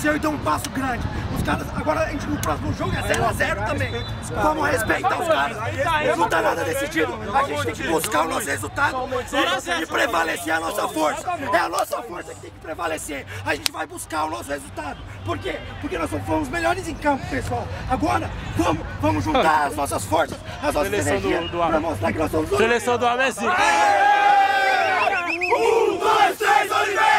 cresceu e deu um passo grande. Os caras, agora a gente no próximo jogo é 0 a 0 também. Vamos respeitar os caras. Não tá nada decidido. A gente tem que buscar o nosso resultado e prevalecer a nossa força. É a nossa força que tem que prevalecer. A gente vai buscar o nosso resultado. Por quê? Porque nós fomos melhores em campo, pessoal. Agora, vamos juntar as nossas forças, as nossas energias, pra mostrar que nós somos... Seleção do Amém. 1, 2, 3, Oliveira!